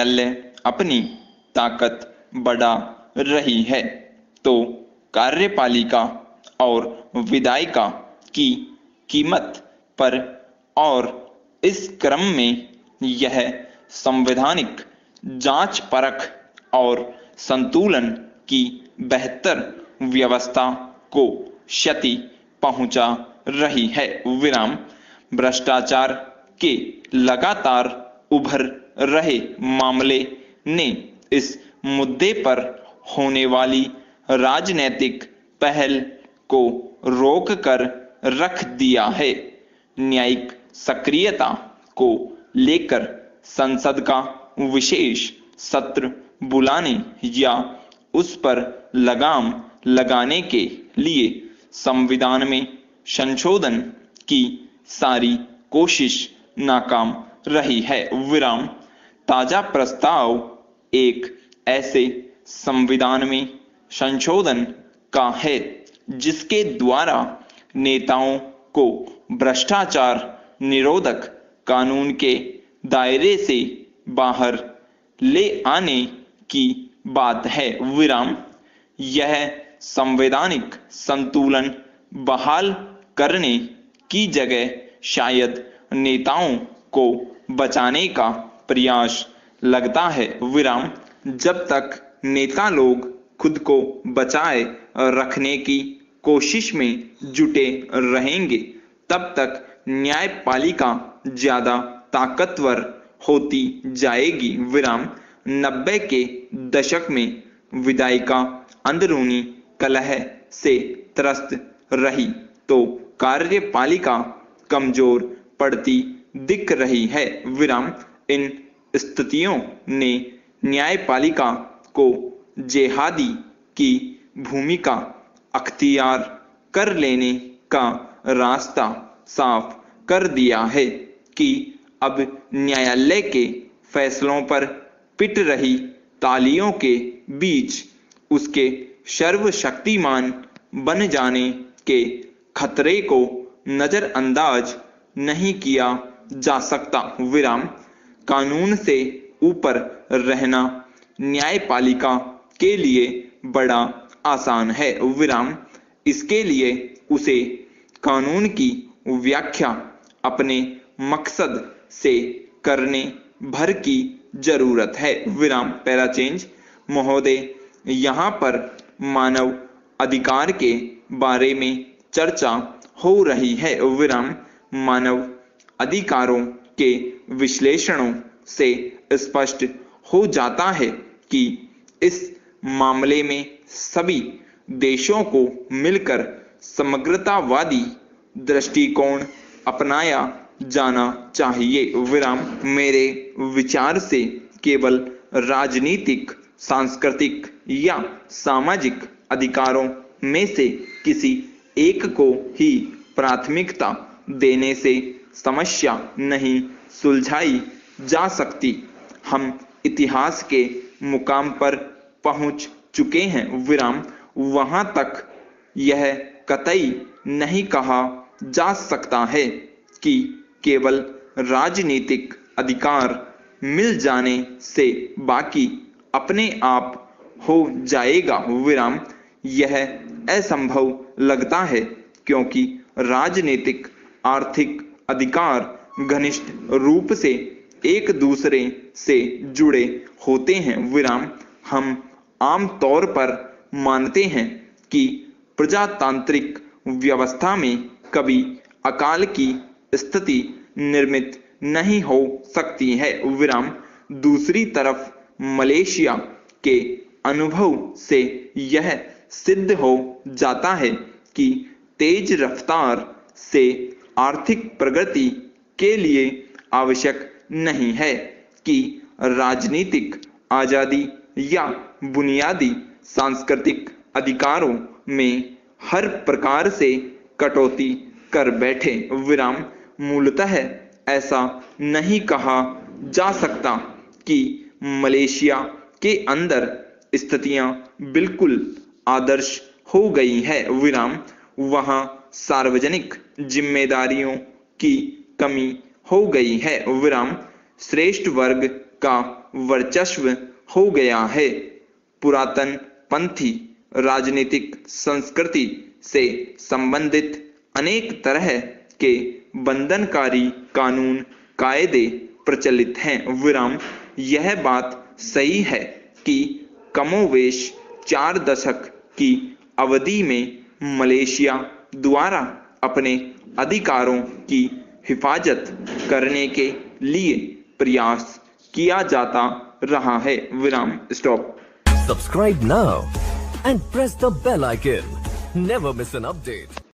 न्यायालय अपनी ताकत बढ़ा रही है तो कार्यपालिका और विधायिका की कीमत पर, और इस क्रम में यह संवैधानिक जांच परख और संतुलन की बेहतर व्यवस्था को क्षति पहुंचा रही है। विराम। भ्रष्टाचार के लगातार उभर रहे मामले ने इस मुद्दे पर होने वाली राजनीतिक पहल को रोक कर रख दिया है। न्यायिक सक्रियता को लेकर संसद का विशेष सत्र बुलाने या उस पर लगाम लगाने के लिए संविधान में संशोधन की सारी कोशिश नाकाम रही है। विराम। ताजा प्रस्ताव एक ऐसे संविधान में संशोधन का है जिसके द्वारा नेताओं को भ्रष्टाचार निरोधक कानून के दायरे से बाहर ले आने की बात है। विराम। यह संवैधानिक संतुलन बहाल करने की जगह शायद नेताओं को बचाने का प्रयास लगता है। विराम। जब तक नेता लोग खुद को बचाए रखने की कोशिश में जुटे रहेंगे तब तक न्यायपालिका ज्यादा ताकतवर होती जाएगी। विराम। 90 के दशक में विधायिका अंदरूनी कलह से त्रस्त रही तो कार्यपालिका कमजोर पड़ती दिख रही है। विराम। इन स्थितियों ने न्यायपालिका को जेहादी की भूमिका अख्तियार कर लेने का रास्ता साफ कर दिया है कि अब न्यायालय के फैसलों पर पिट रही तालियों के बीच उसके सर्वशक्तिमान बन जाने के खतरे को नजरअंदाज नहीं किया जा सकता। विराम। कानून से ऊपर रहना न्यायपालिका के लिए बड़ा आसान है। विराम। इसके लिए उसे कानून की व्याख्या अपने मकसद से करने भर की जरूरत है। विराम। Para change. महोदय, यहाँ पर मानव अधिकार के बारे में चर्चा हो रही है। विराम। मानव अधिकारों के विश्लेषणों से स्पष्ट हो जाता है कि इस मामले में सभी देशों को मिलकर समग्रतावादी दृष्टिकोण अपनाया जाना चाहिए। विराम। मेरे विचार से केवल राजनीतिक, सांस्कृतिक या सामाजिक अधिकारों में से किसी एक को ही प्राथमिकता देने से समस्या नहीं सुलझाई जा सकती। हम इतिहास के मुकाम पर पहुंच चुके हैं। विराम। वहां तक यह कतई नहीं कहा जा सकता है कि केवल राजनीतिक अधिकार मिल जाने से बाकी अपने आप हो जाएगा। विराम। यह असंभव लगता है क्योंकि राजनीतिक, आर्थिक अधिकार घनिष्ठ रूप से एक दूसरे से जुड़े होते हैं। विराम। हम आम तौर पर मानते हैं कि प्रजातांत्रिक व्यवस्था में कभी अकाल की स्थिति निर्मित नहीं हो सकती है। विराम। दूसरी तरफ मलेशिया के अनुभव से यह सिद्ध हो जाता है कि तेज रफ्तार से आर्थिक प्रगति के लिए आवश्यक नहीं है कि राजनीतिक आजादी या बुनियादी सांस्कृतिक अधिकारों में हर प्रकार से कटौती कर बैठे। विराम। मूलतः ऐसा नहीं कहा जा सकता कि मलेशिया के अंदर स्थितियां बिल्कुल आदर्श हो गई है। विराम। वहां सार्वजनिक जिम्मेदारियों की कमी हो गई है। विराम। श्रेष्ठ वर्ग का वर्चस्व हो गया है। पुरातन पंथी राजनीतिक संस्कृति से संबंधित अनेक तरह के बंधनकारी कानून कायदे प्रचलित हैं। विराम, यह बात सही है कि कमोवेश 4 दशक की अवधि में मलेशिया द्वारा अपने अधिकारों की हिफाजत करने के लिए प्रयास किया जाता रहा है। विराम, stop. Subscribe now and press the bell icon. Never miss an update.